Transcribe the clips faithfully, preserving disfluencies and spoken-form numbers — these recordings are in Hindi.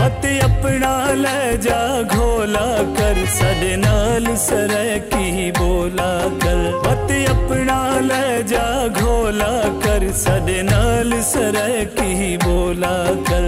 पति अपना ले जा घोला कर, सदे नाल सरे की बोला कर। पति अपना ले जा घोला कर, सदे नाल सरे की बोला कर।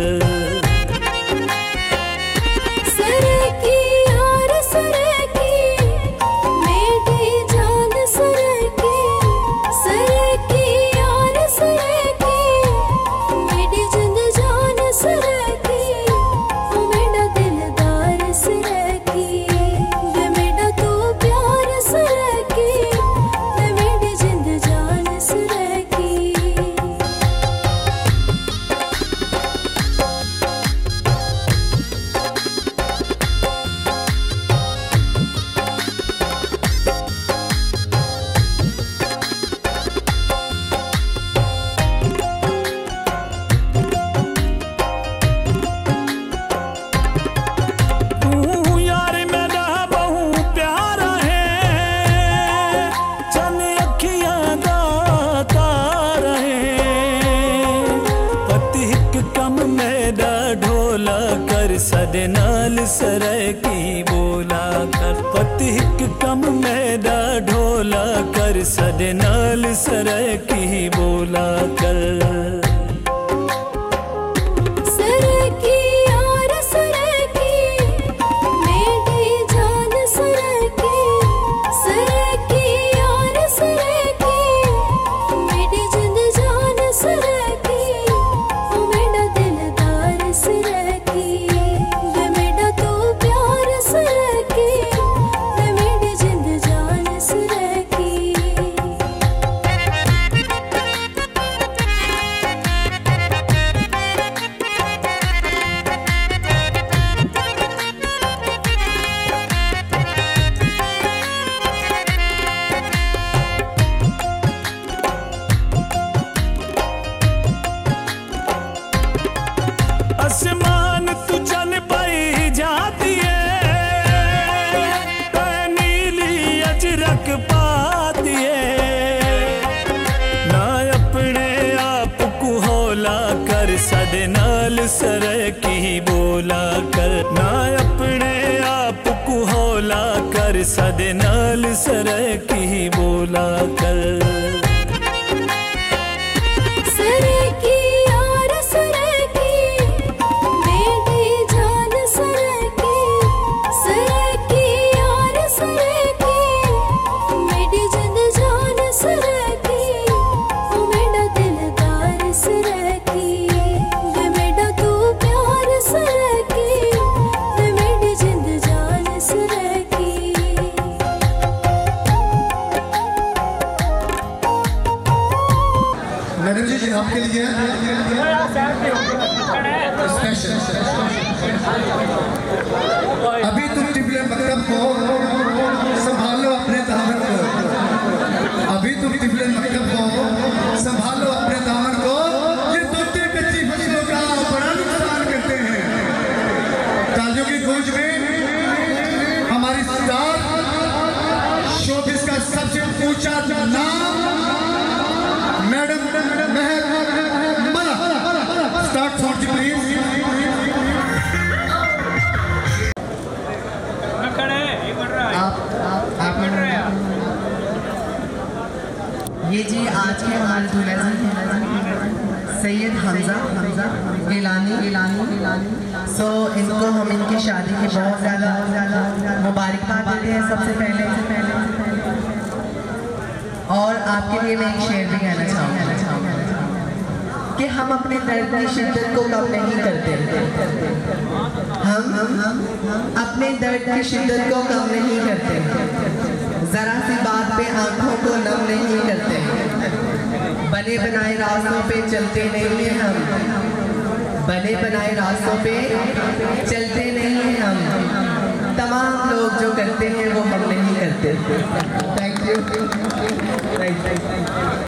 सदे नाल सरे की बोला कर। पति हिक कम मैदा ढोला कर, सदे नाल सरे की बोला कर। आसमान तू चल पाई जाती है, नीली अजरक पाती है। ना अपने आप को हौला कर, सदे नाल सरे की बोला कर। ना अपने आप को हौला कर, सदे नाल सरे की बोला कर। मैडम जी आपके लिए स्पेशल। अभी तुम टिफले मकतब को संभालो अपने दामन को। अभी तुम टिफले मकतब को संभालो अपने दामन को। ये तोते कच्ची फसलों का बड़ा नुकसान करते हैं। तालियों की गूंज में हमारी स्टार शोबिस का सबसे ऊंचा नाम madam Mahak start for the please. ये जी आज के हमारे दूल्हा सैयद हमजा हमजा गिलानी गिलानी गिलानी सो इनको हम इनकी शादी की बहुत ज़्यादा ज़्यादा मुबारकबाद देते हैं सबसे पहले से पहले और आपके लिए मैं एक शेर भी कहना चाहूँगा कि हम अपने दर्द की शिद्दत को कम नहीं करते। हम हम अपने दर्द की शिद्दत को कम नहीं करते। जरा सी बात पे आंखों को नम नहीं करते। बने बनाए रास्तों पे चलते नहीं हैं हम। बने बनाए रास्तों पे चलते नहीं हैं हम। तमाम लोग जो करते हैं वो हम नहीं करते। Thank you.